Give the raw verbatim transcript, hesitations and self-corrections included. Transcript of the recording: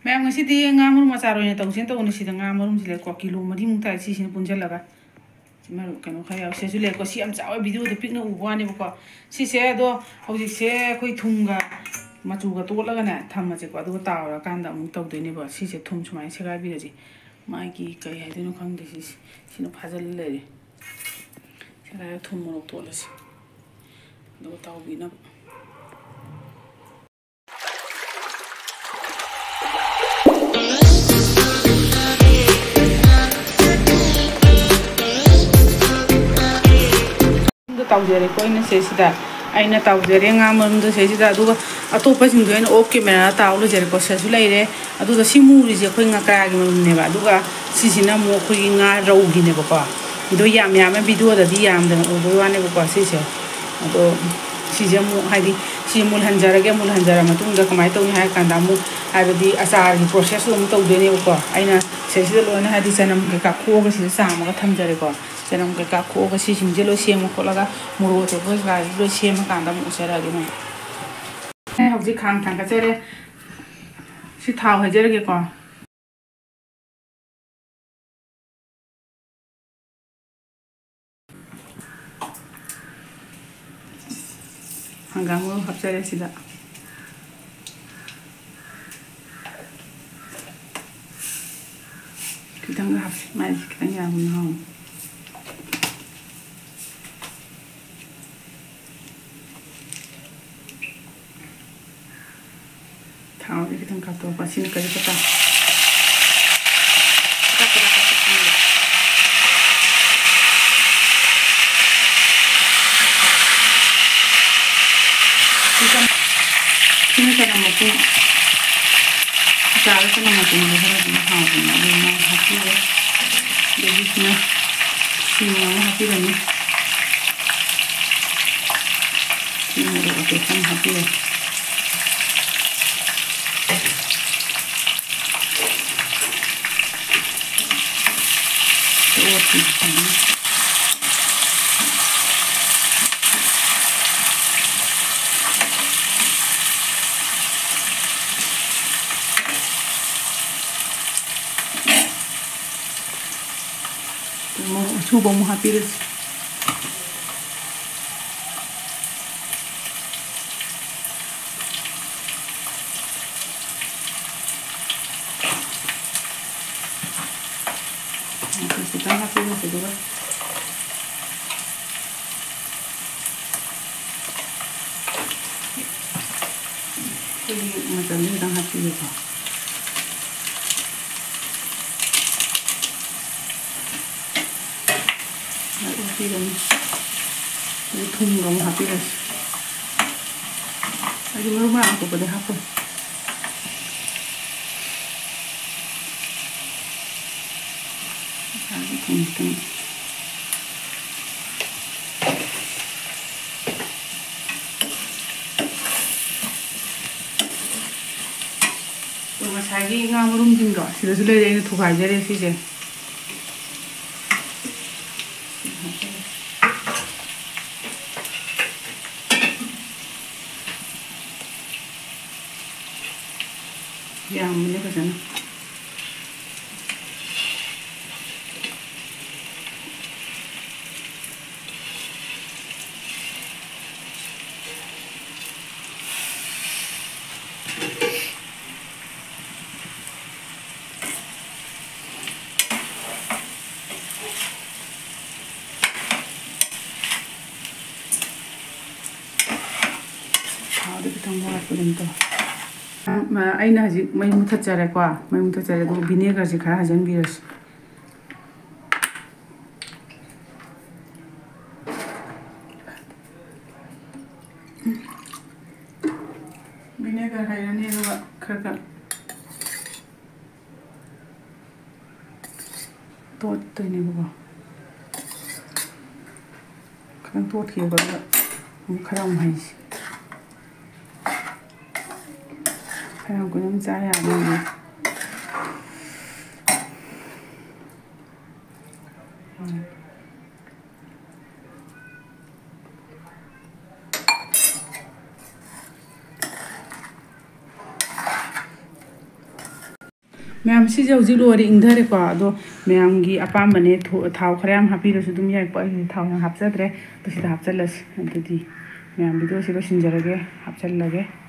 मैं ngasi di ngamur masaro nya tong sin to ni si ngamur um sile ko kilo mari mung ta si sin punjal laga ma kanu khaya se sule ko si am chaw video de pikna u bani ko si se do hoji se khoi thunga machu ga to laga na thamma je ko do tawra kanda mung to de ni ba si se thum chumai se ga bi ji mai ki kai ha de no khang de si sino phajal le se ga thum mo to la si do taw bi na tawjere ko ina se sida aina tawjere ngamam do se sida aduga atopa sing do ina ok camera tawlo jere ko se su leire aduga simuri je khoi nga ka gi ne ba aduga sisina mo khoi nga rau gi ne ba ko do yam yam video da di yam da o do wane ba ko se se ado si je mo haidi si mul hanjara ge mul hanjara matung da kamai to ni ha kan da mu haidi asar gi process lo mu to de ne ba ko aina se sida lo na haidi sanam ke ka ko ga si sa ma ga tham jare ko Jangan mereka kau kasih singgih lo siapa kau laga murut tu bos lagi lo siapa kanda musir lagi ni. Eh, habis kang kang kacere si tahu aja lagi kau. Hanggang lo habis sih dah. Kita nggak habis, mari kita nggak mau. Tahu ni kita kata apa sini kali kita. Kita sini kita mampu. Cara kita mampu melihat di mana di mana hati ya. Jadi sini sini mana hati ni. Sini ada apa pun hati ya. Mau coba mau habis. Kita habis juga. Jadi macam ni dah habis juga. Ini ini thun dong habis. Lagi rumah aku pada apa? Lagi thun thun. Rumah saya ini nggak merumjing dok. Sudah sudah ini tuh aja deh sih je. Ya, mana ke sana? Ada kita buat berintu. Ma aina haji mai mutha chare kwa mai mutha chare do vinegar ji khara hajan biras vinegar hai ne ro khara tot to ne bo khang tot ki ba khara mai Aku yang saya ni. Ma'am से हजी लोरी इंधरेको अदो ma'am की अपामने थाव खरा याम हापीरसु दुम याइको आई थाव हापचद्रे तो सिदा हापचलस अदुदी मैम वीडियो से लोसिनजरगे हापचलगे।